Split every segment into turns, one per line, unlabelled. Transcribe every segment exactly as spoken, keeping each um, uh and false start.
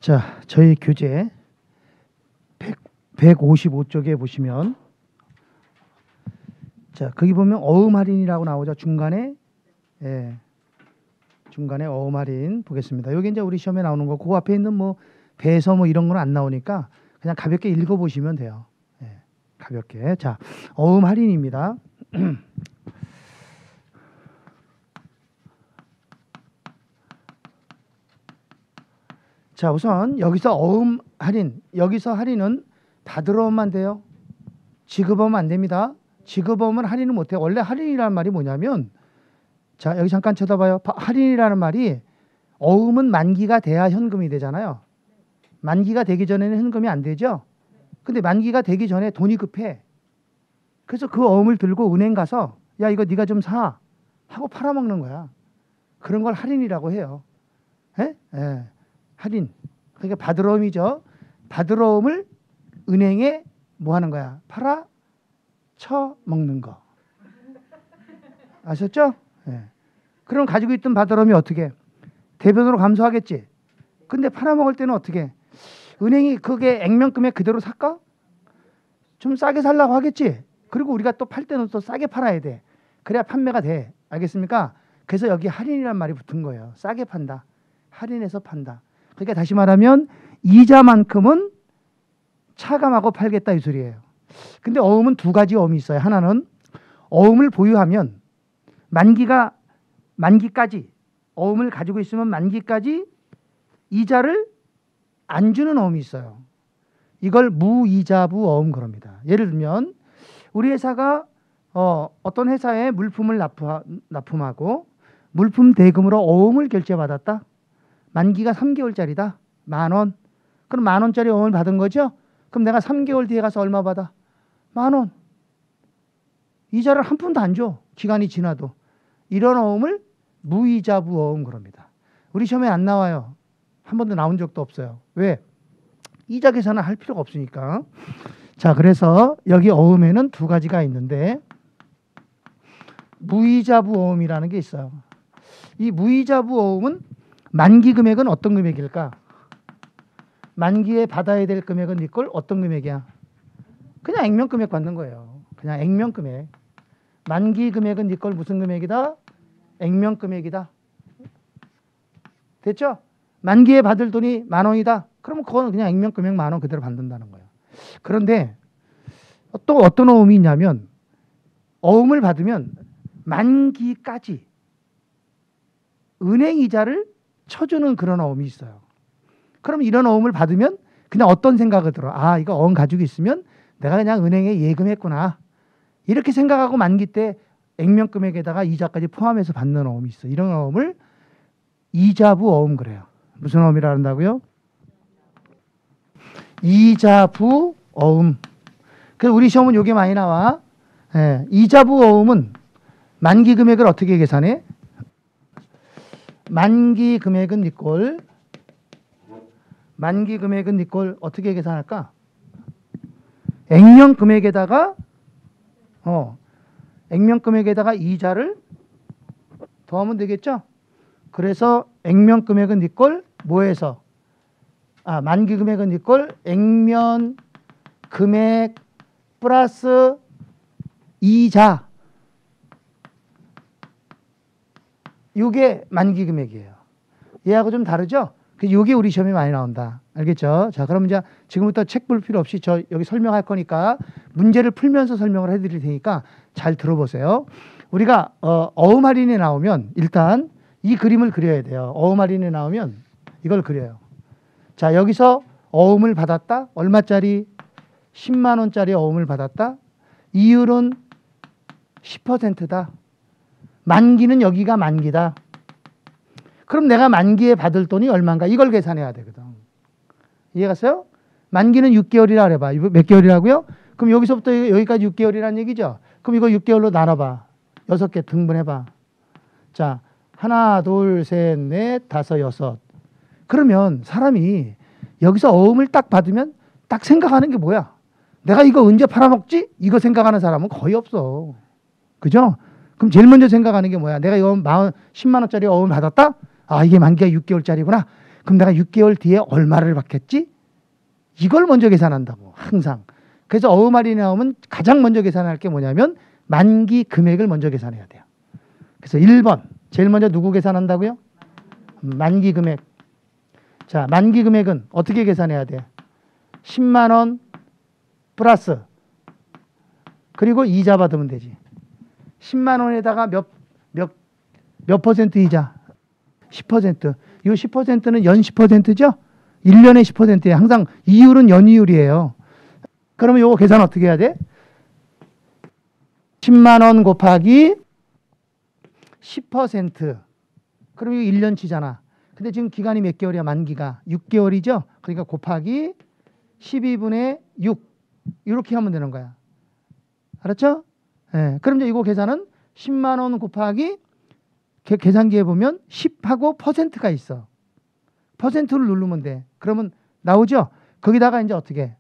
자, 저희 교재 백, 백오십오 쪽에 보시면 자, 거기 보면 어음 할인이라고 나오죠. 중간에 예, 중간에 어음 할인 보겠습니다. 여기 이제 우리 시험에 나오는 거, 그 앞에 있는 뭐 배서 뭐 이런 건 안 나오니까 그냥 가볍게 읽어 보시면 돼요. 예, 가볍게. 자, 어음 할인입니다. 자, 우선 여기서 어음 할인, 여기서 할인은 받으러만 돼요. 지급어음 안 됩니다. 지급어음은 할인은 못해요. 원래 할인이라는 말이 뭐냐면, 자, 여기 잠깐 쳐다봐요. 할인이라는 말이 어음은 만기가 돼야 현금이 되잖아요. 만기가 되기 전에는 현금이 안 되죠. 근데 만기가 되기 전에 돈이 급해. 그래서 그 어음을 들고 은행 가서 야, 이거 네가 좀 사 하고 팔아먹는 거야. 그런 걸 할인이라고 해요. 예? 예. 할인. 그러니까 받으러음이죠. 받으러음을 은행에 뭐 하는 거야? 팔아 쳐 먹는 거. 아셨죠? 예. 그럼 가지고 있던 받으러음이 어떻게? 대변으로 감소하겠지. 근데 팔아먹을 때는 어떻게? 은행이 그게 액면금액 그대로 살까? 좀 싸게 살라고 하겠지. 그리고 우리가 또 팔 때는 또 싸게 팔아야 돼. 그래야 판매가 돼. 알겠습니까? 그래서 여기 할인이라는 말이 붙은 거예요. 싸게 판다. 할인해서 판다. 그러니까 다시 말하면 이자만큼은 차감하고 팔겠다 이 소리예요. 근데 어음은 두 가지 어음이 있어요. 하나는 어음을 보유하면 만기가 만기까지 어음을 가지고 있으면 만기까지 이자를 안 주는 어음이 있어요. 이걸 무이자부 어음 그럽니다. 예를 들면 우리 회사가 어, 어떤 회사에 물품을 납품, 납품하고 물품 대금으로 어음을 결제받았다. 만기가 삼 개월짜리다. 만 원. 그럼 만 원짜리 어음을 받은 거죠? 그럼 내가 삼 개월 뒤에 가서 얼마 받아? 만 원. 이자를 한 푼도 안 줘. 기간이 지나도. 이런 어음을 무이자부 어음 그럽니다. 우리 시험에 안 나와요. 한 번도 나온 적도 없어요. 왜? 이자 계산을 할 필요가 없으니까. 자, 그래서 여기 어음에는 두 가지가 있는데 무이자부 어음이라는 게 있어요. 이 무이자부 어음은 만기 금액은 어떤 금액일까? 만기에 받아야 될 금액은 이걸 어떤 금액이야? 그냥 액면 금액 받는 거예요. 그냥 액면 금액. 만기 금액은 이걸 무슨 금액이다? 액면 금액이다. 됐죠? 만기에 받을 돈이 만 원이다. 그러면 그건 그냥 액면 금액 만 원 그대로 받는다는 거예요. 그런데 또 어떤 어음이 있냐면 어음을 받으면 만기까지 은행 이자를 쳐주는 그런 어음이 있어요. 그럼 이런 어음을 받으면 그냥 어떤 생각이 들어? 아, 이거 어음 가지고 있으면 내가 그냥 은행에 예금했구나. 이렇게 생각하고 만기 때 액면 금액에다가 이자까지 포함해서 받는 어음이 있어. 이런 어음을 이자부 어음 그래요. 무슨 어음이라 한다고요? 이자부 어음. 그래서 우리 시험은 이게 많이 나와. 예, 이자부 어음은 만기 금액을 어떻게 계산해? 만기 금액은 니꼴 만기 금액은 니꼴 어떻게 계산할까? 액면 금액에다가 어 액면 금액에다가 이자를 더하면 되겠죠? 그래서 액면 금액은 니꼴 뭐해서? 아, 만기 금액은 니꼴 액면 금액 플러스 이자. 이게 만기 금액이에요. 얘하고 좀 다르죠? 이게 우리 시험에 많이 나온다. 알겠죠? 자, 그럼 이제 지금부터 책 볼 필요 없이 저 여기 설명할 거니까 문제를 풀면서 설명을 해드릴 테니까 잘 들어보세요. 우리가 어, 어음 할인에 나오면 일단 이 그림을 그려야 돼요. 어음 할인에 나오면 이걸 그려요. 자, 여기서 어음을 받았다. 얼마짜리? 십만 원짜리 어음을 받았다. 이율은 십 퍼센트다. 만기는 여기가 만기다. 그럼 내가 만기에 받을 돈이 얼마인가? 이걸 계산해야 되거든. 이해갔어요? 만기는 육 개월이라 그래봐. 몇 개월이라고요? 그럼 여기서부터 여기까지 육 개월이라는 얘기죠? 그럼 이거 육 개월로 나눠봐. 여섯 개 등분해봐. 자, 하나, 둘, 셋, 넷, 다섯, 여섯. 그러면 사람이 여기서 어음을 딱 받으면 딱 생각하는 게 뭐야? 내가 이거 언제 팔아먹지? 이거 생각하는 사람은 거의 없어. 그죠? 그럼 제일 먼저 생각하는 게 뭐야? 내가 이거 십만 원짜리 어음 받았다? 아, 이게 만기가 육 개월짜리구나. 그럼 내가 육 개월 뒤에 얼마를 받겠지? 이걸 먼저 계산한다고 항상. 그래서 어음할인이 나오면 가장 먼저 계산할 게 뭐냐면 만기 금액을 먼저 계산해야 돼요. 그래서 일 번 제일 먼저 누구 계산한다고요? 만기 금액. 자, 만기 금액은 어떻게 계산해야 돼? 십만 원 플러스 그리고 이자 받으면 되지. 십만 원에다가 몇, 몇, 몇 퍼센트 이자? 십 퍼센트. 이 십 퍼센트는 연 십 퍼센트죠? 일 년에 십 퍼센트예요. 항상 이율은 연이율이에요. 그러면 이거 계산 어떻게 해야 돼? 십만 원 곱하기 십 퍼센트. 그럼 이거 일 년치잖아. 근데 지금 기간이 몇 개월이야? 만기가 육 개월이죠? 그러니까 곱하기 십이분의 육 이렇게 하면 되는 거야. 알았죠? 예. 그럼 이제 이거 계산은 십만 원 곱하기 계, 계산기에 보면 십하고 퍼센트가 있어. 퍼센트를 누르면 돼. 그러면 나오죠? 거기다가 이제 어떻게?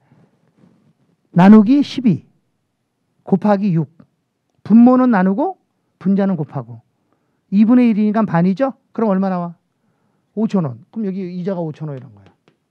나누기 십이 곱하기 육. 분모는 나누고 분자는 곱하고. 이분의 일이니까 반이죠? 그럼 얼마 나와? 오천 원. 그럼 여기 이자가 오천 원이란 거야.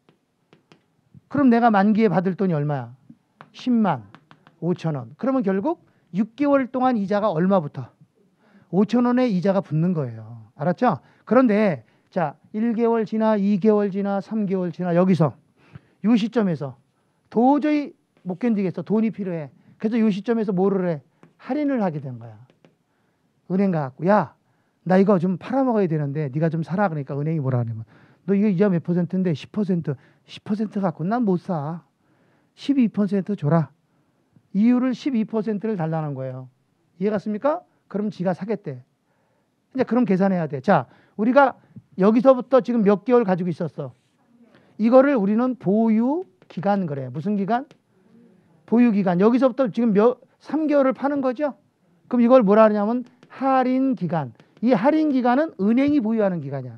그럼 내가 만기에 받을 돈이 얼마야? 십만 오천 원. 그러면 결국 육 개월 동안 이자가 얼마부터? 오천 원의 이자가 붙는 거예요. 알았죠? 그런데 자, 일 개월 지나 이 개월 지나 삼 개월 지나 여기서 이 시점에서 도저히 못 견디겠어. 돈이 필요해. 그래서 이 시점에서 뭐를 해? 할인을 하게 된 거야. 은행 가갖고 야, 나 이거 좀 팔아먹어야 되는데 네가 좀 사라. 그러니까 은행이 뭐라 하냐면 너 이거 이자 몇 퍼센트인데 십 퍼센트 십 퍼센트 갖고 난 못 사. 십이 퍼센트 줘라. 이율을 십이 퍼센트를 달라는 거예요. 이해갔습니까? 그럼 지가 사겠대. 이제 그럼 계산해야 돼. 자, 우리가 여기서부터 지금 몇 개월 가지고 있었어? 이거를 우리는 보유 기간 그래. 무슨 기간? 보유 기간. 여기서부터 지금 몇 삼 개월을 파는 거죠? 그럼 이걸 뭐라 하냐면 할인 기간. 이 할인 기간은 은행이 보유하는 기간이야.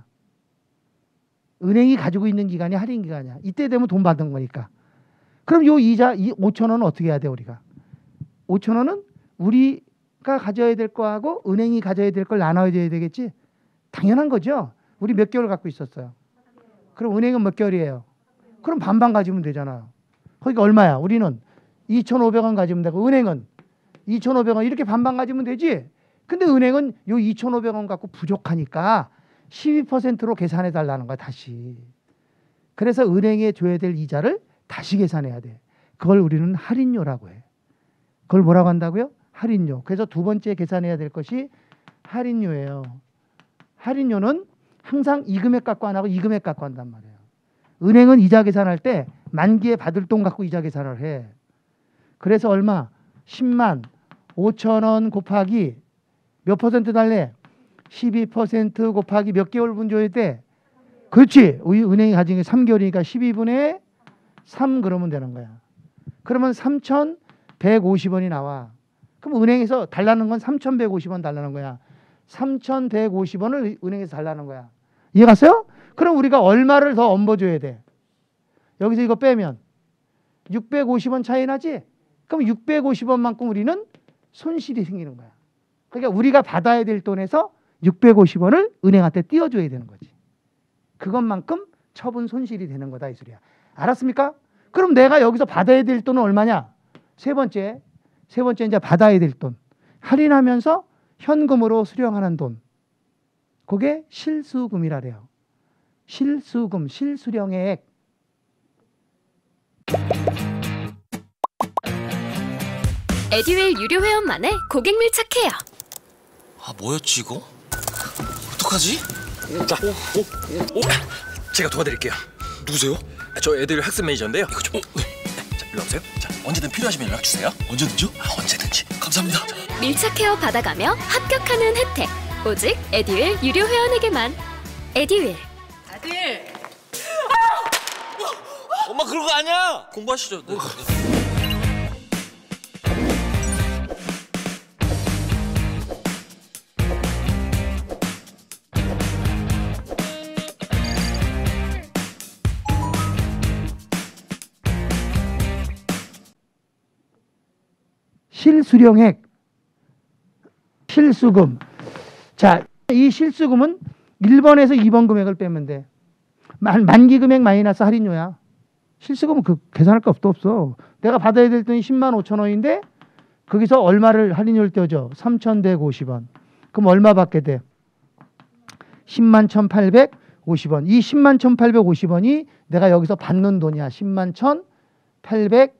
은행이 가지고 있는 기간이 할인 기간이야. 이때 되면 돈 받는 거니까. 그럼 요 이자 이 오천 원은 어떻게 해야 돼, 우리가? 오천 원은 우리가 가져야 될 거하고 은행이 가져야 될 걸 나눠줘야 되겠지? 당연한 거죠. 우리 몇 개월 갖고 있었어요. 그럼 은행은 몇 개월이에요? 그럼 반반 가지면 되잖아요. 그러니까 얼마야? 우리는 이천오백 원 가지면 되고 은행은 이천오백 원 이렇게 반반 가지면 되지. 근데 은행은 요 이천오백 원 갖고 부족하니까 십이 퍼센트로 계산해 달라는 거야, 다시. 그래서 은행에 줘야 될 이자를 다시 계산해야 돼. 그걸 우리는 할인료라고 해. 그걸 뭐라고 한다고요? 할인료. 그래서 두 번째 계산해야 될 것이 할인료예요. 할인료는 항상 이 금액 갖고 안 하고 이 금액 갖고 한단 말이에요. 은행은 이자 계산할 때 만기에 받을 돈 갖고 이자 계산을 해. 그래서 얼마? 십만 오천 원 곱하기 몇 퍼센트 달래? 십이 퍼센트 곱하기 몇 개월분 줘야 돼? 그렇지. 우리 은행이 가진 게 삼 개월이니까 십이분의 삼 그러면 되는 거야. 그러면 삼천백오십 원이 나와. 그럼 은행에서 달라는 건 삼천백오십 원 달라는 거야. 삼천백오십 원을 은행에서 달라는 거야. 이해 갔어요? 그럼 우리가 얼마를 더 얹어줘야 돼? 여기서 이거 빼면 육백오십 원 차이 나지? 그럼 육백오십 원만큼 우리는 손실이 생기는 거야. 그러니까 우리가 받아야 될 돈에서 육백오십 원을 은행한테 띄워줘야 되는 거지. 그것만큼 처분 손실이 되는 거다 이 소리야. 알았습니까? 그럼 내가 여기서 받아야 될 돈은 얼마냐? 세 번째, 세 번째 이제 받아야 될 돈. 할인하면서 현금으로 수령하는 돈. 그게 실수금이라 그래요. 실수금, 실수령액.
에듀윌 유료 회원만의 고객 밀착해요.
아, 뭐였지 이거? 어떡하지? 자, 오, 오, 오. 제가 도와드릴게요. 누구세요? 저 애들 학습 매니저인데요. 이거 좀. 오, 네. 자, 일로 와보세요. 자, 언제든 필요하시면 연락 주세요. 언제든지요? 아, 언제든지. 감사합니다.
밀착 헤어 받아가며 합격하는 혜택. 오직 에듀윌 유료 회원에게만. 에듀윌.
아들.
엄마 그런 거 아니야. 공부하시죠. 네.
실수령액, 실수금. 자, 이 실수금은 일 번에서 이 번 금액을 빼면 돼. 만, 만기 금액 마이너스 할인료야. 실수금은 그 계산할 거 없도 없어. 내가 받아야 될 돈이 십만 오천 원인데 거기서 얼마를 할인료를 떼어줘? 삼천백오십 원. 그럼 얼마 받게 돼? 십만 천팔백오십 원. 이 십만 천팔백오십 원이 내가 여기서 받는 돈이야. 십만 천팔백오십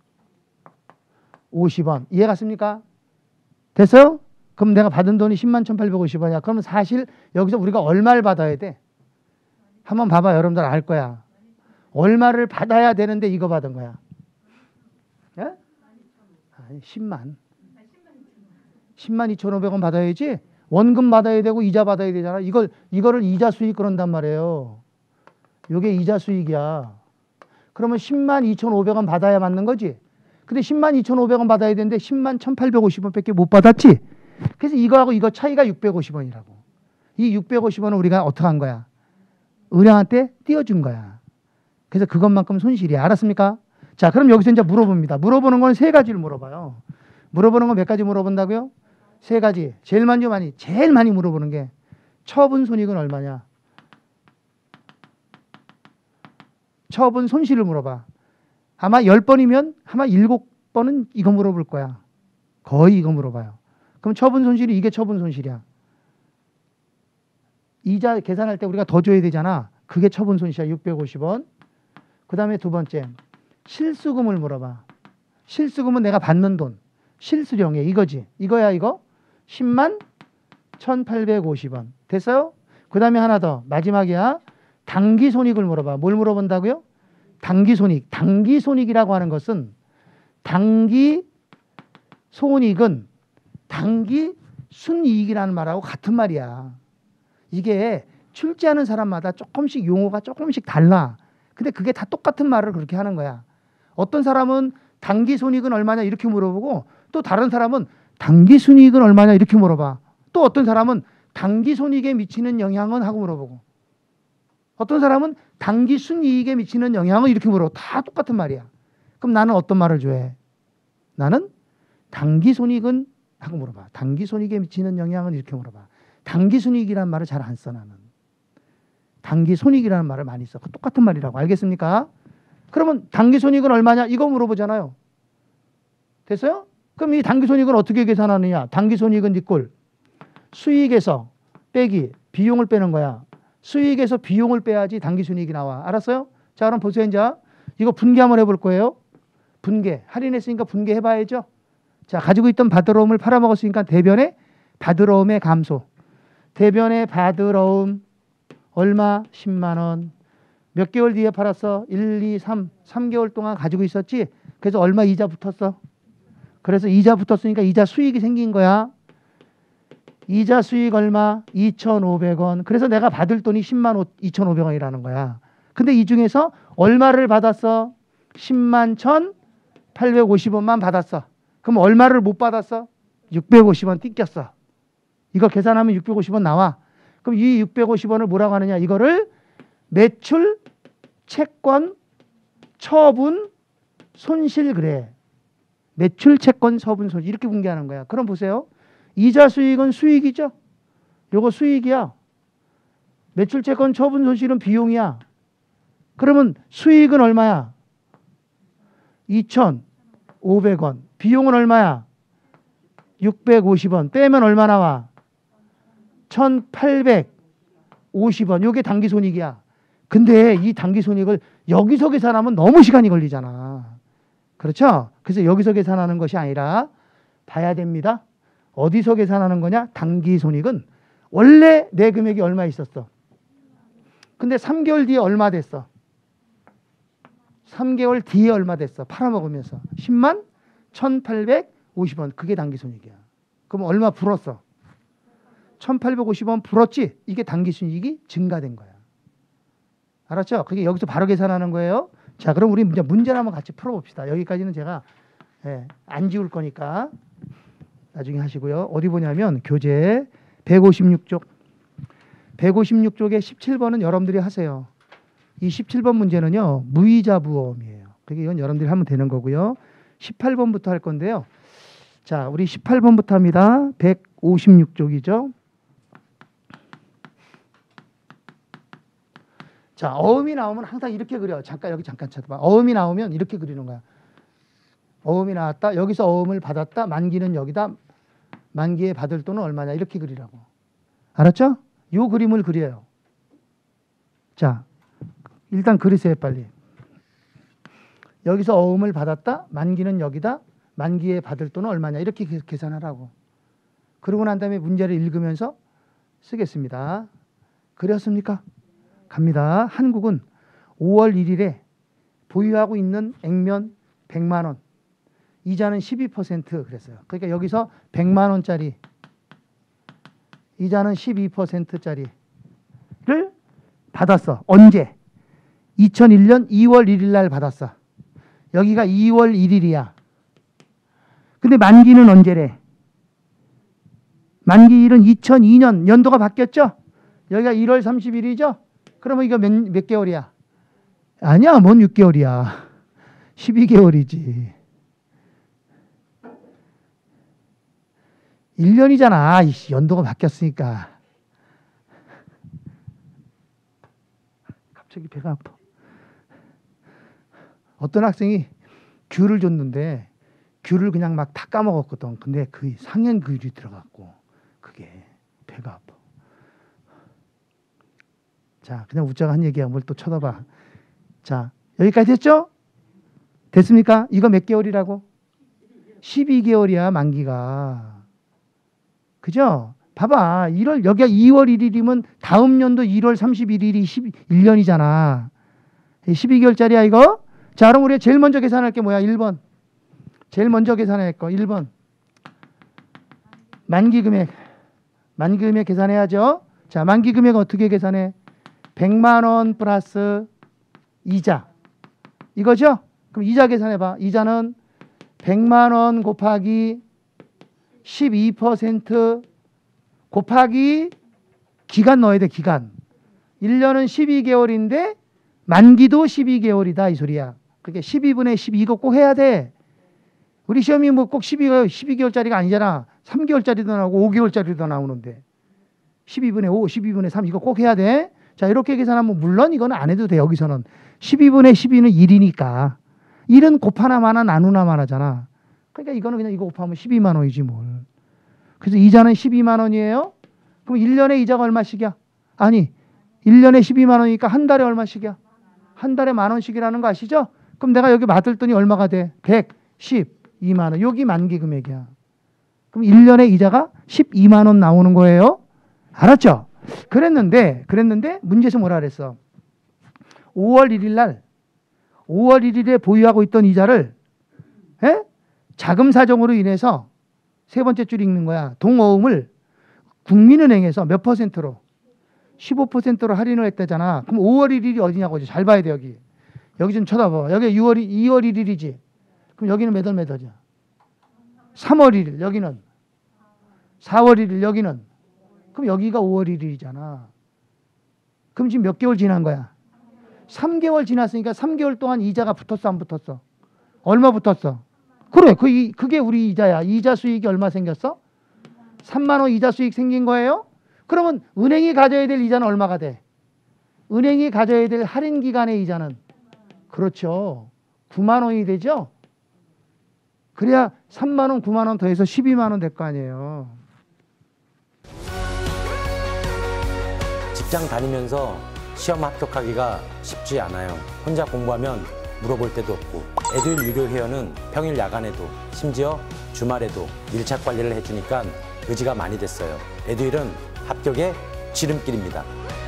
원. 이해 갔습니까? 됐어요? 그럼 내가 받은 돈이 십만 천팔백오십 원이야. 그러면 사실 여기서 우리가 얼마를 받아야 돼? 한번 봐봐. 여러분들 알 거야. 얼마를 받아야 되는데 이거 받은 거야. 예? 아니, 십만. 십만 이천오백 원 받아야지. 원금 받아야 되고 이자 받아야 되잖아. 이걸 이거를 이자 수익 그런단 말이에요. 이게 이자 수익이야. 그러면 십만 이천오백 원 받아야 맞는 거지. 근데 십만 이천오백 원 받아야 되는데 십만 천팔백오십 원밖에 못 받았지. 그래서 이거하고 이거 차이가 육백오십 원이라고. 이 육백오십 원은 우리가 어떻게 한 거야? 은행한테 띄워준 거야. 그래서 그것만큼 손실이야. 알았습니까? 자, 그럼 여기서 이제 물어봅니다. 물어보는 건 세 가지를 물어봐요. 물어보는 건 몇 가지 물어본다고요? 세 가지. 제일 많이 많이 제일 많이 물어보는 게 처분 손익은 얼마냐? 처분 손실을 물어봐. 아마 열 번이면 아마 일곱 번은 이거 물어볼 거야. 거의 이거 물어봐요. 그럼 처분 손실이 이게 처분 손실이야. 이자 계산할 때 우리가 더 줘야 되잖아. 그게 처분 손실이야. 육백오십 원. 그 다음에 두 번째 실수금을 물어봐. 실수금은 내가 받는 돈. 실수령에 이거지. 이거야 이거. 십만 천팔백오십 원. 됐어요? 그 다음에 하나 더. 마지막이야. 당기손익을 물어봐. 뭘 물어본다고요? 당기손익. 당기손익이라고 하는 것은 당기손익은 당기순이익이라는 말하고 같은 말이야. 이게 출제하는 사람마다 조금씩 용어가 조금씩 달라. 근데 그게 다 똑같은 말을 그렇게 하는 거야. 어떤 사람은 당기손익은 얼마냐 이렇게 물어보고 또 다른 사람은 당기순이익은 얼마냐 이렇게 물어봐. 또 어떤 사람은 당기손익에 미치는 영향은 하고 물어보고 어떤 사람은 당기순이익에 미치는 영향은 이렇게 물어보고 다 똑같은 말이야. 그럼 나는 어떤 말을 좋아해? 나는 당기손익은 하고 물어봐. 당기손익에 미치는 영향은 이렇게 물어봐. 당기순이익이라는 말을 잘 안 써 나는. 당기손익이라는 말을 많이 써. 그 똑같은 말이라고. 알겠습니까? 그러면 당기손익은 얼마냐? 이거 물어보잖아요. 됐어요? 그럼 이 당기손익은 어떻게 계산하느냐? 당기손익은 이꼴 수익에서 빼기 비용을 빼는 거야. 수익에서 비용을 빼야지 당기순이익이 나와. 알았어요? 자, 그럼 보세요. 이제 이거 분개 한번 해볼 거예요. 분개. 할인했으니까 분개 해봐야죠. 자, 가지고 있던 바드러움을 팔아먹었으니까 대변의 바드러움의 감소. 대변의 바드러움 얼마? 십만 원. 몇 개월 뒤에 팔았어? 일, 이, 삼. 삼 개월 동안 가지고 있었지? 그래서 얼마 이자 붙었어? 그래서 이자 붙었으니까 이자 수익이 생긴 거야. 이자 수익 얼마? 이천오백 원. 그래서 내가 받을 돈이 십만 이천오백 원이라는 거야. 근데 이 중에서 얼마를 받았어? 십만 천팔백오십 원만 받았어. 그럼 얼마를 못 받았어? 육백오십 원 띵겼어. 이거 계산하면 육백오십 원 나와. 그럼 이 육백오십 원을 뭐라고 하느냐? 이거를 매출, 채권, 처분, 손실 그래. 매출, 채권, 처분, 손실 이렇게 분개하는 거야. 그럼 보세요. 이자 수익은 수익이죠. 요거 수익이야. 매출, 채권, 처분, 손실은 비용이야. 그러면 수익은 얼마야? 이천오백 원. 비용은 얼마야? 육백오십 원. 빼면 얼마 나와? 천팔백오십 원. 요게 당기손익이야. 근데 이 당기손익을 여기서 계산하면 너무 시간이 걸리잖아. 그렇죠? 그래서 여기서 계산하는 것이 아니라 봐야 됩니다. 어디서 계산하는 거냐? 당기손익은 원래 내 금액이 얼마 있었어? 근데 삼 개월 뒤에 얼마 됐어? 삼 개월 뒤에 얼마 됐어? 팔아먹으면서 십만 천팔백오십 원. 그게 당기손익이야. 그럼 얼마 불었어? 천팔백오십 원 불었지? 이게 당기순이익이 증가된 거야. 알았죠? 그게 여기서 바로 계산하는 거예요. 자, 그럼 우리 문제, 문제를 한번 같이 풀어봅시다. 여기까지는 제가 예, 안 지울 거니까 나중에 하시고요. 어디 보냐면 교재 백오십육 쪽. 백오십육 쪽에 십칠 번은 여러분들이 하세요. 이 십칠 번 문제는요. 무이자 부호음이에요. 그게 이건 여러분들이 하면 되는 거고요. 십팔 번부터 할 건데요. 자, 우리 십팔 번부터 합니다. 백오십육 쪽이죠. 자, 어음이 나오면 항상 이렇게 그려. 잠깐 여기 잠깐 쳐다봐. 어음이 나오면 이렇게 그리는 거야. 어음이 나왔다. 여기서 어음을 받았다. 만기는 여기다. 만기에 받을 돈은 얼마냐. 이렇게 그리라고. 알았죠? 요 그림을 그려요. 자, 일단 그리세요 빨리. 여기서 어음을 받았다. 만기는 여기다. 만기에 받을 돈은 얼마냐. 이렇게 계산하라고. 그러고 난 다음에 문제를 읽으면서 쓰겠습니다. 그렸습니까? 갑니다. 한국은 오월 일일에 보유하고 있는 액면 백만 원, 이자는 십이 퍼센트 그랬어요. 그러니까 여기서 백만 원짜리, 이자는 십이 퍼센트짜리를 받았어. 언제? 이천일 년 이월 일일 날 받았어. 여기가 이월 일일이야. 근데 만기는 언제래? 만기일은 이천이 년, 연도가 바뀌었죠? 여기가 일월 삼십일이죠? 그러면 이거 몇, 몇 개월이야? 아니야, 뭔 육 개월이야. 십이 개월이지. 일 년이잖아. 이씨, 연도가 바뀌었으니까. 갑자기 배가 아파. 어떤 학생이 귤을 줬는데 귤을 그냥 막 다 까먹었거든. 근데 그 상행 귤이 들어갔고 그게 배가 아파. 자, 그냥 웃자고 한 얘기야. 뭘 또 쳐다봐. 자, 여기까지 됐죠? 됐습니까? 이거 몇 개월이라고? 십이 개월이야, 만기가. 그죠? 봐봐. 일월, 여기가 이월 일일이면 다음 연도 일월 삼십일일이 십일 년이잖아. 십이 개월짜리야, 이거? 자, 그럼 우리가 제일 먼저 계산할 게 뭐야? 일 번. 제일 먼저 계산할 거 일 번. 만기 금액. 만기 금액 계산해야죠. 자, 만기 금액 어떻게 계산해? 백만 원 플러스 이자. 이거죠? 그럼 이자 계산해봐. 이자는 백만 원 곱하기 십이 퍼센트 곱하기 기간 넣어야 돼, 기간. 일 년은 십이 개월인데 만기도 십이 개월이다, 이 소리야. 그게 십이분의 십이 이거 꼭 해야 돼. 우리 시험이 뭐 꼭 십이 개월짜리가 아니잖아. 삼 개월짜리도 나오고 오 개월짜리도 나오는데. 십이분의 오, 십이분의 삼 이거 꼭 해야 돼. 자, 이렇게 계산하면 물론 이건 안 해도 돼. 여기서는 십이분의 십이는 일이니까 일은 곱하나 마나 나누나 마나잖아. 그러니까 이거는 그냥 이거 곱하면 십이만 원이지 뭘. 그래서 이자는 십이만 원이에요. 그럼 일 년에 이자가 얼마씩이야? 아니, 일 년에 십이만 원이니까 한 달에 얼마씩이야? 한 달에 만 원씩이라는 거 아시죠? 그럼 내가 여기 받을 돈이 얼마가 돼? 백십이만 원. 여기 만기 금액이야. 그럼 일 년에 이자가 십이만 원 나오는 거예요. 알았죠? 그랬는데, 그랬는데 문제에서 뭐라 그랬어? 오월 일일 날, 오월 일일에 보유하고 있던 이자를 에? 자금 사정으로 인해서 세 번째 줄 읽는 거야. 동어음을 국민은행에서 몇 퍼센트로? 십오 퍼센트로 할인을 했다잖아. 그럼 오월 일일이 어디냐고. 잘 봐야 돼, 여기. 여기 좀 쳐다봐. 여기 유월, 이월 일일이지. 그럼 여기는 몇 월 몇 월이야? 삼월 일일. 여기는 사월 일일. 여기는 그럼 여기가 오월 일일이잖아. 그럼 지금 몇 개월 지난 거야? 삼 개월 지났으니까 삼 개월 동안 이자가 붙었어, 안 붙었어? 얼마 붙었어? 그래, 그, 이, 그게 우리 이자야. 이자 수익이 얼마 생겼어? 삼만 원 이자 수익 생긴 거예요? 그러면 은행이 가져야 될 이자는 얼마가 돼? 은행이 가져야 될 할인 기간의 이자는? 그렇죠. 구만 원이 되죠? 그래야 삼만 원, 구만 원 더해서 십이만 원 될 거 아니에요.
직장 다니면서 시험 합격하기가 쉽지 않아요. 혼자 공부하면 물어볼 데도 없고 에듀윌 유료 회원은 평일 야간에도 심지어 주말에도 밀착 관리를 해주니까 의지가 많이 됐어요. 에듀윌은 합격의 지름길입니다.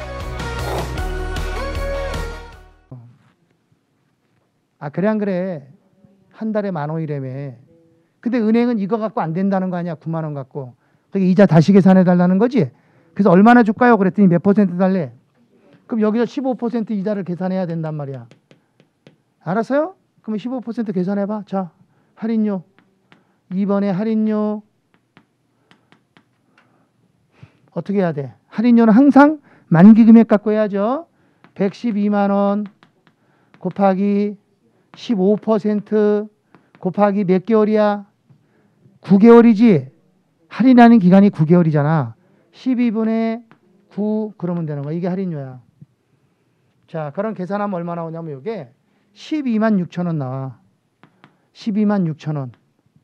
아, 그래 안 그래? 한 달에 만 원이라며. 근데 은행은 이거 갖고 안 된다는 거 아니야? 구만 원 갖고. 그게 이자 다시 계산해 달라는 거지? 그래서 얼마나 줄까요? 그랬더니 몇 퍼센트 달래? 그럼 여기서 십오 퍼센트 이자를 계산해야 된단 말이야. 알았어요? 그럼 십오 퍼센트 계산해봐. 자, 할인료. 이번에 할인료. 어떻게 해야 돼? 할인료는 항상 만기 금액 갖고 해야죠. 백십이만 원 곱하기 십오 퍼센트 곱하기 몇 개월이야? 구 개월이지? 할인하는 기간이 구 개월이잖아. 십이분의 구 그러면 되는 거야. 이게 할인료야. 자, 그럼 계산하면 얼마 나오냐면 이게 십이만 육천 원 나와. 십이만 육천 원.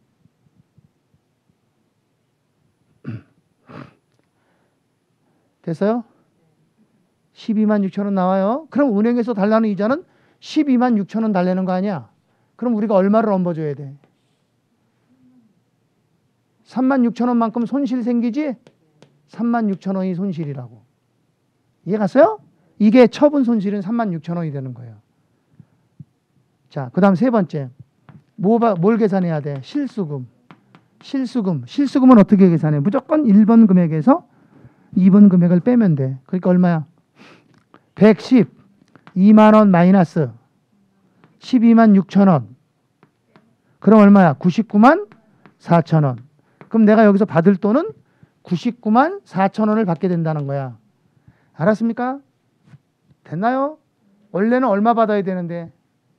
됐어요? 십이만 육천 원 나와요. 그럼 은행에서 달라는 이자는 십이만 육천 원 달라는 거 아니야? 그럼 우리가 얼마를 얹어줘야 돼? 삼만 육천 원만큼 손실 생기지? 삼만 육천 원이 손실이라고. 이해 갔어요? 이게 처분 손실은 삼만 육천 원이 되는 거예요. 자, 그 다음 세 번째. 뭐, 뭘 계산해야 돼? 실수금. 실수금. 실수금은 어떻게 계산해? 무조건 일 번 금액에서 이 번 금액을 빼면 돼. 그러니까 얼마야? 백십이만 원 마이너스 십이만 육천 원. 그럼 얼마야? 구십구만 사천 원. 그럼 내가 여기서 받을 돈은 구십구만 사천 원을 받게 된다는 거야. 알았습니까? 됐나요? 원래는 얼마 받아야 되는데?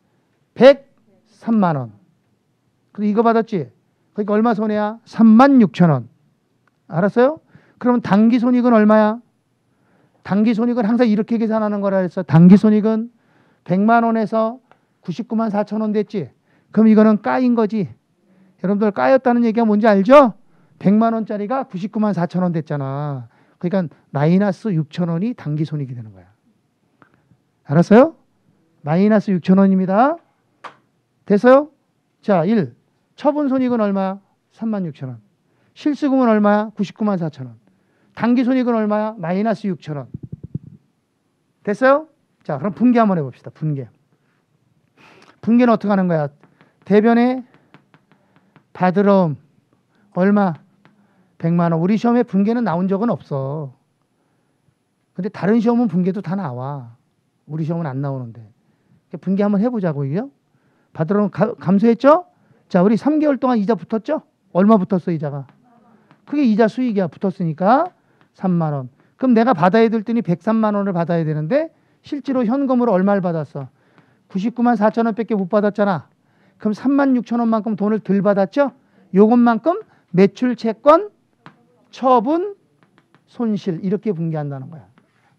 백삼만 원. 근데 이거 받았지? 그러니까 얼마 손해야? 삼만 육천 원. 알았어요? 그러면 당기손익은 얼마야? 당기손익은 항상 이렇게 계산하는 거라 했어. 당기손익은 백만 원에서 구십구만 사천 원 됐지? 그럼 이거는 까인 거지. 여러분들 까였다는 얘기가 뭔지 알죠? 백만 원짜리가 구십구만 사천 원 됐잖아. 그러니까 마이너스 육천 원이 당기손익이 되는 거야. 알았어요? 마이너스 육천 원입니다. 됐어요? 자, 일. 처분손익은 얼마야? 삼만 육천 원. 실수금은 얼마야? 구십구만 사천 원. 당기손익은 얼마야? 마이너스 육천 원. 됐어요? 자, 그럼 분계 한번 해봅시다. 분계. 분계는 어떻게 하는 거야? 대변에 받으러 얼마? 백만 원. 우리 시험에 분계는 나온 적은 없어. 근데 다른 시험은 분계도 다 나와. 우리 시험은 안 나오는데. 분계 한번 해보자고, 이게요. 받으러 감소했죠? 자, 우리 삼 개월 동안 이자 붙었죠? 얼마 붙었어, 이자가? 그게 이자 수익이야. 붙었으니까 삼만 원. 그럼 내가 받아야 될 돈이 백삼만 원을 받아야 되는데 실제로 현금으로 얼마를 받았어? 구십구만 사천 원밖에 못 받았잖아. 그럼 삼만 육천 원만큼 돈을 덜 받았죠? 요것만큼 매출 채권, 처분, 손실 이렇게 분개한다는 거야.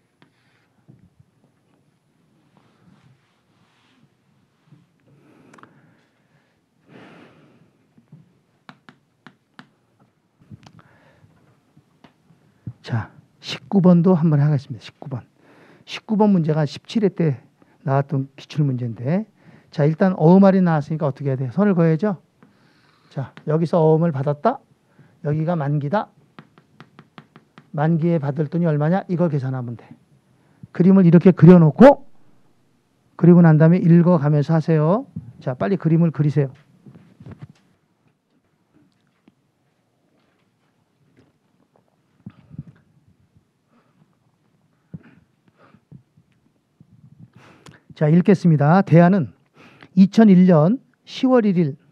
자, 십구 번도 한번 하겠습니다. 십구 번. 십구 번 문제가 십칠 회 때 나왔던 기출문제인데, 자, 일단 어음알이 나왔으니까 어떻게 해야 돼? 선을 그어야죠. 자, 여기서 어음을 받았다. 여기가 만기다. 만기에 받을 돈이 얼마냐? 이걸 계산하면 돼. 그림을 이렇게 그려놓고 그리고 난 다음에 읽어가면서 하세요. 자, 빨리 그림을 그리세요. 자, 읽겠습니다. 대안은 이천일 년 시월 일 일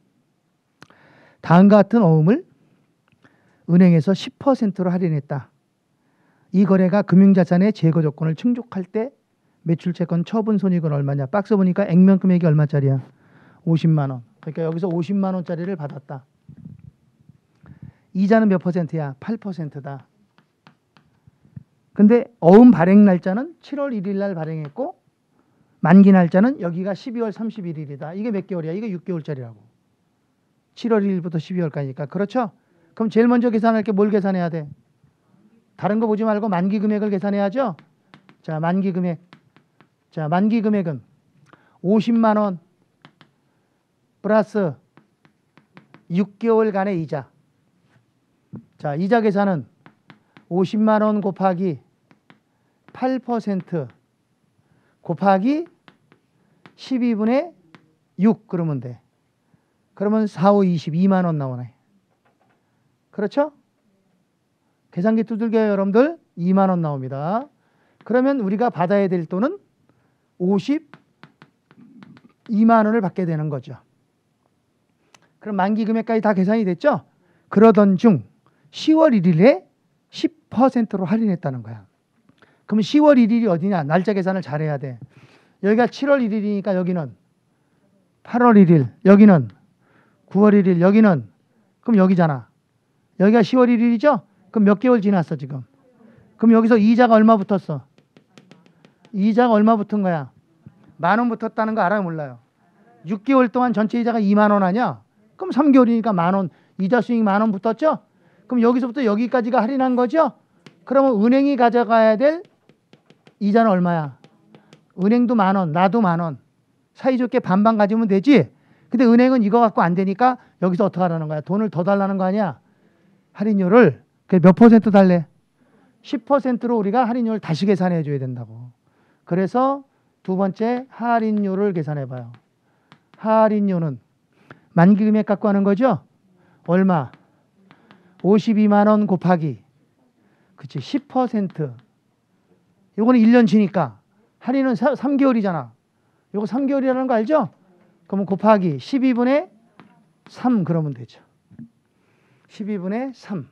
다음과 같은 어음을 은행에서 십 퍼센트로 할인했다. 이 거래가 금융자산의 제거 조건을 충족할 때 매출채권 처분 손익은 얼마냐? 박스 보니까 액면 금액이 얼마짜리야? 오십만 원. 그러니까 여기서 오십만 원짜리를 받았다. 이자는 몇 퍼센트야? 팔 퍼센트다. 근데 어음 발행 날짜는 칠월 일 일 날 발행했고 만기 날짜는 여기가 십이월 삼십일 일이다. 이게 몇 개월이야? 이게 육 개월짜리라고. 칠월 일 일부터 십이월까지니까. 그렇죠? 그럼 제일 먼저 계산할 게 뭘 계산해야 돼? 다른 거 보지 말고 만기 금액을 계산해야죠. 자, 만기 금액. 자, 만기 금액은 오십만 원 플러스 육 개월간의 이자. 자, 이자 계산은 오십만 원 곱하기 팔 퍼센트 곱하기 십이분의 육 그러면 돼. 그러면 사, 오, 이십이만 원 나오네. 그렇죠? 계산기 두들겨요, 여러분들. 이만 원 나옵니다. 그러면 우리가 받아야 될 돈은 오십이만 원을 받게 되는 거죠. 그럼 만기 금액까지 다 계산이 됐죠? 그러던 중 시월 일 일에 십 퍼센트로 할인했다는 거야. 그럼 시월 일 일이 어디냐? 날짜 계산을 잘해야 돼. 여기가 칠월 일 일이니까 여기는 팔월 일 일, 여기는 구월 일 일, 여기는 그럼 여기잖아. 여기가 시월 일 일이죠? 그럼 몇 개월 지났어 지금? 그럼 여기서 이자가 얼마 붙었어? 이자가 얼마 붙은 거야? 만 원 붙었다는 거 알아요, 몰라요? 육 개월 동안 전체 이자가 이만 원 아니야? 그럼 삼 개월이니까 만 원, 이자 수익 만 원 붙었죠? 그럼 여기서부터 여기까지가 할인한 거죠? 그러면 은행이 가져가야 될 이자는 얼마야? 은행도 만 원, 나도 만 원. 사이좋게 반반 가지면 되지? 근데 은행은 이거 갖고 안 되니까 여기서 어떻게 하라는 거야? 돈을 더 달라는 거 아니야? 할인율을 몇 퍼센트 달래? 십 퍼센트로 우리가 할인율을 다시 계산해 줘야 된다고. 그래서 두 번째 할인율을 계산해 봐요. 할인율은 만기 금액 갖고 하는 거죠? 얼마? 오십이만 원 곱하기 그치 십 퍼센트. 요거는 일 년 지니까 할인은 삼 개월이잖아. 요거 삼 개월이라는 거 알죠? 그러면 곱하기 십이분의 삼 그러면 되죠. 십이분의 삼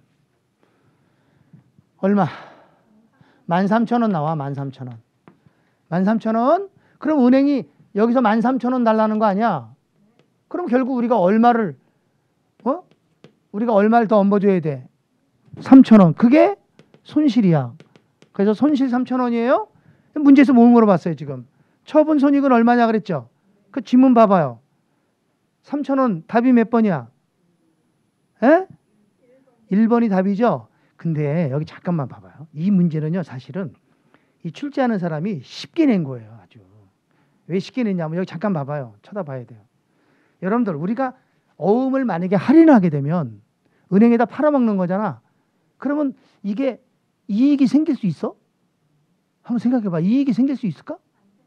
얼마? 만 삼천 원 나와. 만 삼천 원. 만 삼천 원? 그럼 은행이 여기서 만 삼천 원 달라는 거 아니야? 그럼 결국 우리가 얼마를 어? 우리가 얼마를 더 얹어줘야 돼? 삼천 원. 그게 손실이야. 그래서 손실 삼천 원이에요? 문제에서 뭐 물어봤어요 지금? 처분 손익은 얼마냐 그랬죠? 그 지문 봐봐요. 삼천 원 답이 몇 번이야? 에? 일 번이 답이죠? 근데 여기 잠깐만 봐봐요. 이 문제는요 사실은 이 출제하는 사람이 쉽게 낸 거예요. 아주. 왜 쉽게 냈냐면 여기 잠깐 봐봐요. 쳐다봐야 돼요. 여러분들 우리가 어음을 만약에 할인하게 되면 은행에다 팔아먹는 거잖아. 그러면 이게 이익이 생길 수 있어? 한번 생각해봐. 이익이 생길 수 있을까?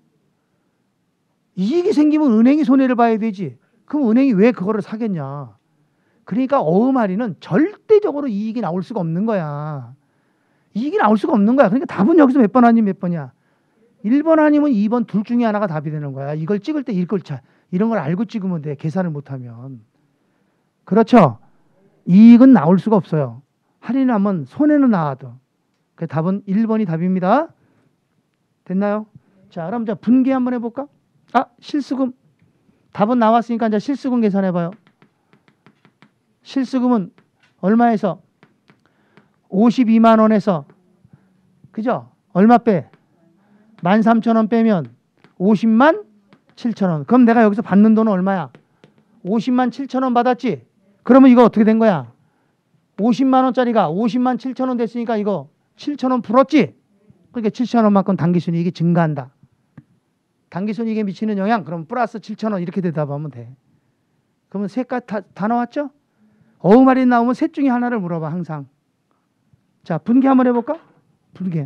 이익이 생기면 은행이 손해를 봐야 되지. 그럼 은행이 왜 그거를 사겠냐. 그러니까 어음 할인은 절대적으로 이익이 나올 수가 없는 거야. 이익이 나올 수가 없는 거야. 그러니까 답은 여기서 몇 번 아니면 몇 번이야? 일 번 아니면 이 번 둘 중에 하나가 답이 되는 거야. 이걸 찍을 때 이걸 차, 이런 걸 알고 찍으면 돼. 계산을 못하면. 그렇죠? 이익은 나올 수가 없어요. 할인하면 손해는 나와도. 그 답은 일 번이 답입니다. 됐나요? 자, 그럼 자 분계 한번 해볼까? 아, 실수금. 답은 나왔으니까 이제 실수금 계산해봐요. 실수금은 얼마에서? 오십이만 원에서 그죠? 얼마 빼? 만 삼천 원 빼면 오십만 칠천 원. 그럼 내가 여기서 받는 돈은 얼마야? 오십만 칠천 원 받았지? 그러면 이거 어떻게 된 거야? 오십만 원짜리가 오십만 칠천 원 됐으니까 이거 칠천 원 풀었지? 그러니까 칠천 원만큼 당기순이익이 증가한다. 당기순이익에 미치는 영향 그럼 플러스 칠천 원 이렇게 대답하면 돼. 그러면 셋까지 다, 다 나왔죠? 어음 할인 나오면 셋 중에 하나를 물어봐 항상. 자 분계 한번 해볼까? 분계.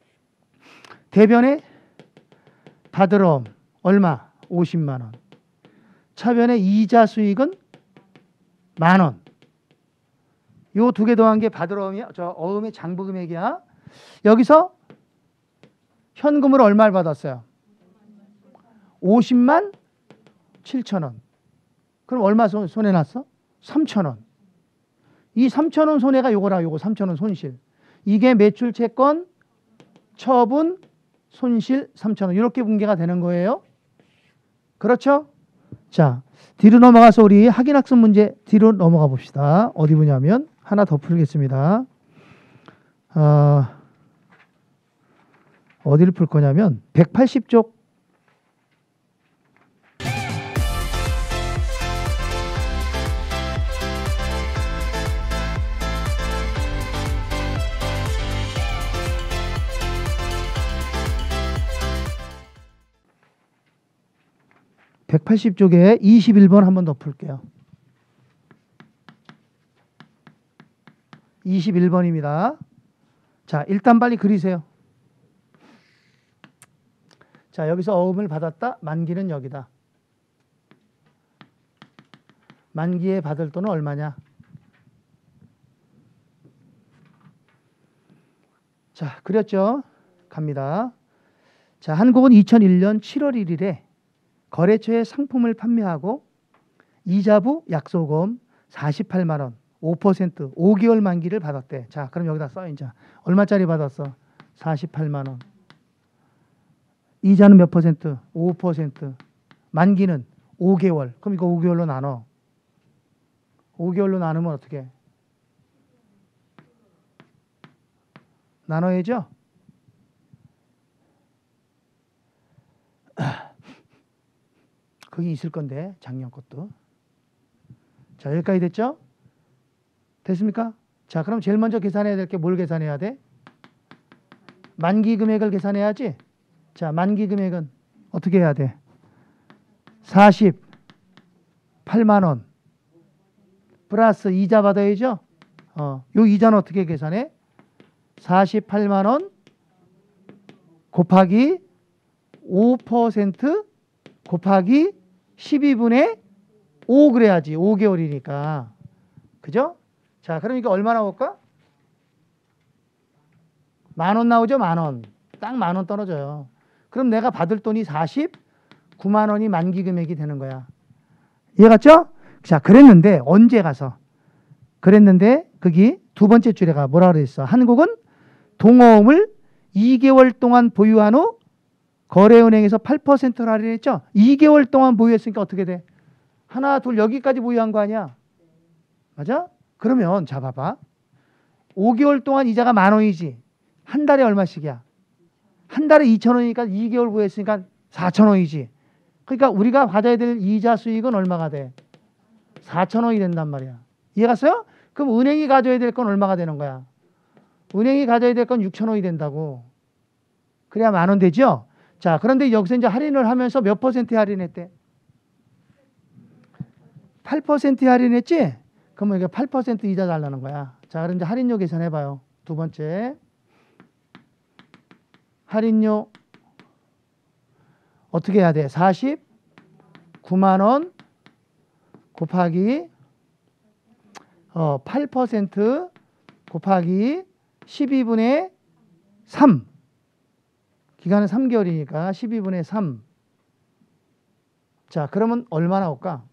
대변에 받으러 얼마? 오십만 원. 차변의 이자 수익은 만 원. 요 두 개 더한 게 받으러음이야. 저 어음의 장부 금액이야. 여기서 현금으로 얼마를 받았어요? 오십만 칠천 원. 그럼 얼마 손, 손해 났어? 삼천 원. 이 삼천 원 손해가 요거라. 요거 삼천 원 손실. 이게 매출 채권 처분 손실 삼천 원. 이렇게 분계가 되는 거예요. 그렇죠? 자, 뒤로 넘어가서 우리 확인학습 문제 뒤로 넘어가 봅시다. 어디 보냐면 하나 더 풀겠습니다. 어, 어디를 풀 거냐면 백팔십 쪽 백팔십 쪽에 이십일 번 한 번 더 풀게요. 이십일 번입니다. 자, 일단 빨리 그리세요. 자, 여기서 어음을 받았다. 만기는 여기다. 만기에 받을 돈은 얼마냐? 자, 그렸죠? 갑니다. 자, 한국은 이천일 년 칠월 일일에 거래처에 상품을 판매하고 이자부 약소금 사십팔만 원, 오 퍼센트, 오 개월 만기를 받았대. 자, 그럼 여기다 써 이제. 얼마짜리 받았어? 사십팔만 원. 이자는 몇 퍼센트? 오 퍼센트. 만기는 오 개월. 그럼 이거 오 개월로 나눠. 오 개월로 나누면 어떻게? 나눠야죠? 거기 있을 건데 작년 것도. 자, 여기까지 됐죠? 됐습니까? 자, 그럼 제일 먼저 계산해야 될 게 뭘 계산해야 돼? 만기 금액을 계산해야지. 자, 만기 금액은 어떻게 해야 돼? 사십팔만 원 플러스 이자 받아야죠. 어, 요 이자는 어떻게 계산해? 사십팔만 원 곱하기 오 퍼센트 곱하기 십이분의 오 그래야지. 오 개월이니까. 그죠? 자, 그러니까 얼마 나올까? 만 원 나오죠? 만 원. 딱 만 원 떨어져요. 그럼 내가 받을 돈이 사십구만 원이 만기 금액이 되는 거야. 이해 갔죠? 자, 그랬는데 언제 가서? 그랬는데 거기 두 번째 줄에 가 뭐라 그랬어? 한국은 동어음을 이 개월 동안 보유한 후 거래은행에서 팔 퍼센트를 할인했죠? 이 개월 동안 보유했으니까 어떻게 돼? 하나, 둘, 여기까지 보유한 거 아니야? 맞아? 그러면 자 봐봐. 오 개월 동안 이자가 만 원이지. 한 달에 얼마씩이야? 한 달에 이천 원이니까 이 개월 보유했으니까 사천 원이지. 그러니까 우리가 받아야 될 이자 수익은 얼마가 돼? 사천 원이 된단 말이야. 이해 갔어요? 그럼 은행이 가져야 될 건 얼마가 되는 거야? 은행이 가져야 될 건 육천 원이 된다고. 그래야 만 원 되죠? 자, 그런데 여기서 이제 할인을 하면서 몇 퍼센트 할인했대? 팔 퍼센트 할인했지? 그러면 이게 팔 퍼센트 이자 달라는 거야. 자, 그럼 이제 할인료 계산해봐요. 두 번째. 할인료 어떻게 해야 돼? 사십구만 원 곱하기 어, 팔 퍼센트 곱하기 십이분의 삼. 기간은 삼 개월이니까 십이분의 삼. 자, 그러면 얼마 나올까?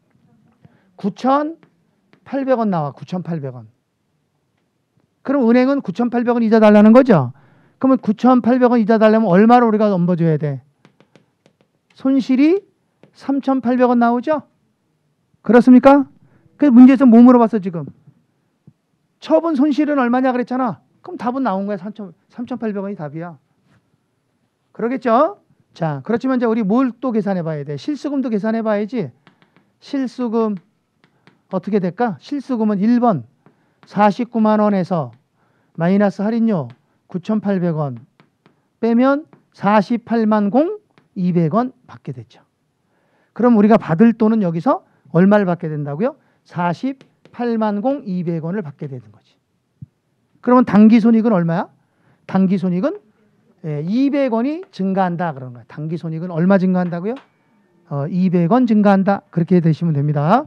구천팔백 원 나와. 구천팔백 원. 그럼 은행은 구천팔백 원 이자 달라는 거죠? 그러면 구천팔백 원 이자 달라면 얼마를 우리가 넘겨줘야 돼? 손실이 삼천팔백 원 나오죠? 그렇습니까? 그래서 문제에서 뭐 물어봤어 지금? 처분 손실은 얼마냐 그랬잖아. 그럼 답은 나온 거야. 삼천팔백 원이 답이야. 그러겠죠? 자, 그렇지만 이제 우리 뭘 또 계산해 봐야 돼? 실수금도 계산해 봐야지. 실수금 어떻게 될까? 실수금은 일 번 사십구만 원에서 마이너스 할인료 구천팔백 원 빼면 사십팔만 공 이백 원 받게 됐죠. 그럼 우리가 받을 돈은 여기서 얼마를 받게 된다고요? 사십팔만 공 이백 원을 받게 되는 거지. 그러면 당기손익은 얼마야? 당기손익은 이백 원이 증가한다 그런 거야. 당기손익은 얼마 증가한다고요? 어, 이백 원 증가한다. 그렇게 되시면 됩니다.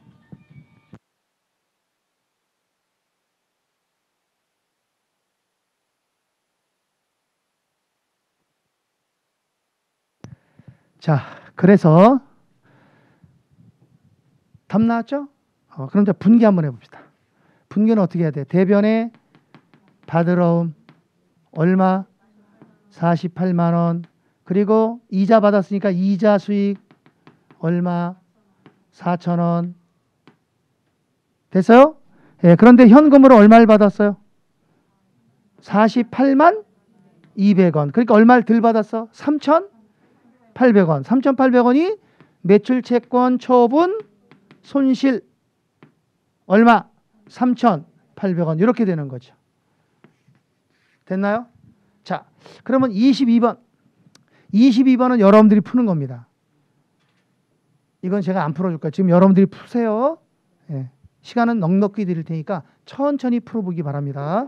자, 그래서 답 나왔죠? 어, 그럼 이제 분기 한번 해봅시다. 분기는 어떻게 해야 돼? 대변에 받으러옴 얼마? 사십팔만 원. 그리고 이자 받았으니까 이자 수익 얼마? 사천 원. 됐어요? 예, 그런데 현금으로 얼마를 받았어요? 사십팔만 이백 원. 그러니까 얼마를 덜 받았어? 삼천팔백 원. 삼천팔백 원이 매출 채권 처분 손실 얼마? 삼천팔백 원. 이렇게 되는 거죠. 됐나요? 자, 그러면 이십이 번. 이십이 번은 여러분들이 푸는 겁니다. 이건 제가 안 풀어줄 거예요. 지금 여러분들이 푸세요. 예. 시간은 넉넉히 드릴 테니까 천천히 풀어보기 바랍니다.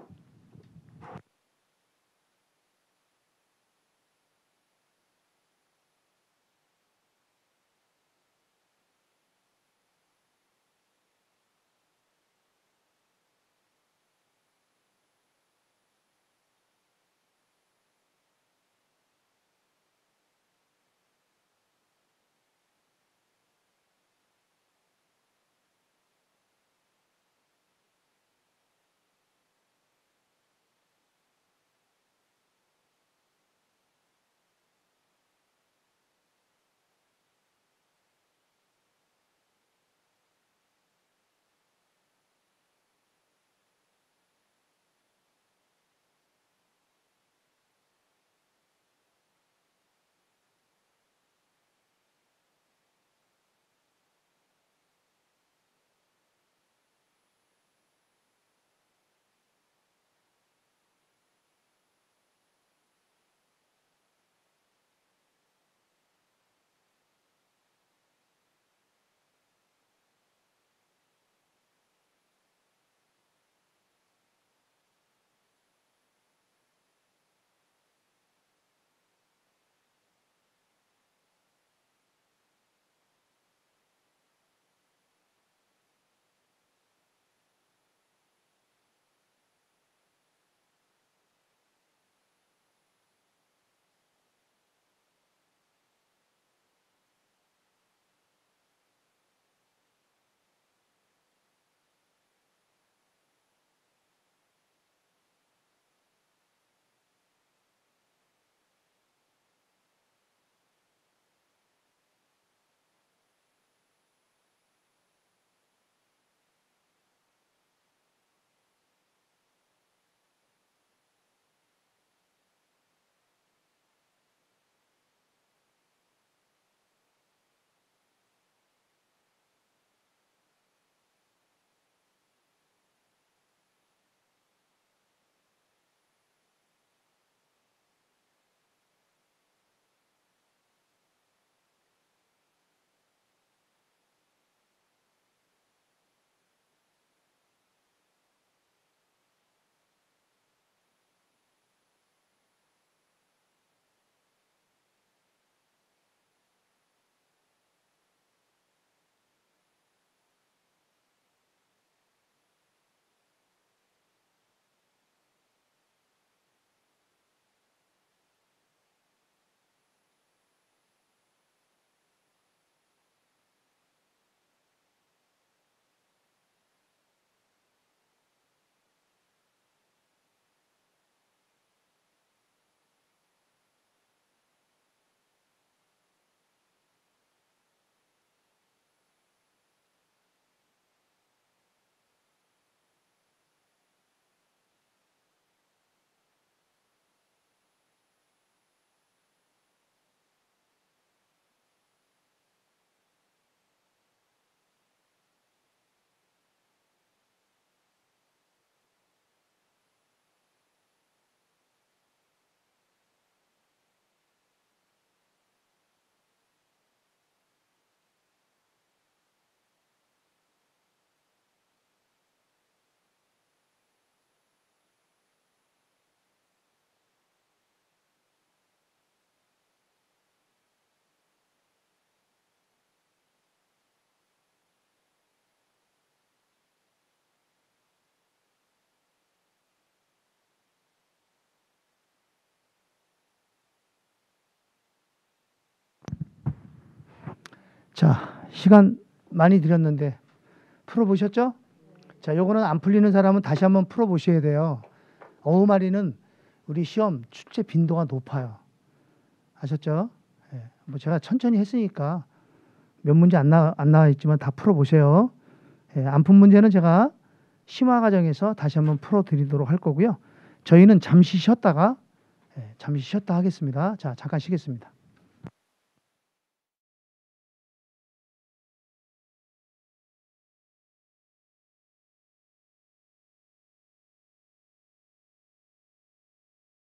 자, 시간 많이 드렸는데 풀어보셨죠? 자, 요거는 안 풀리는 사람은 다시 한번 풀어보셔야 돼요. 어음아리는 우리 시험 출제 빈도가 높아요. 아셨죠? 예, 뭐 제가 천천히 했으니까 몇 문제 안, 나, 안 나와 있지만 다 풀어보세요. 예, 안 푼 문제는 제가 심화 과정에서 다시 한번 풀어드리도록 할 거고요. 저희는 잠시 쉬었다가 예, 잠시 쉬었다 하겠습니다. 자, 잠깐 쉬겠습니다.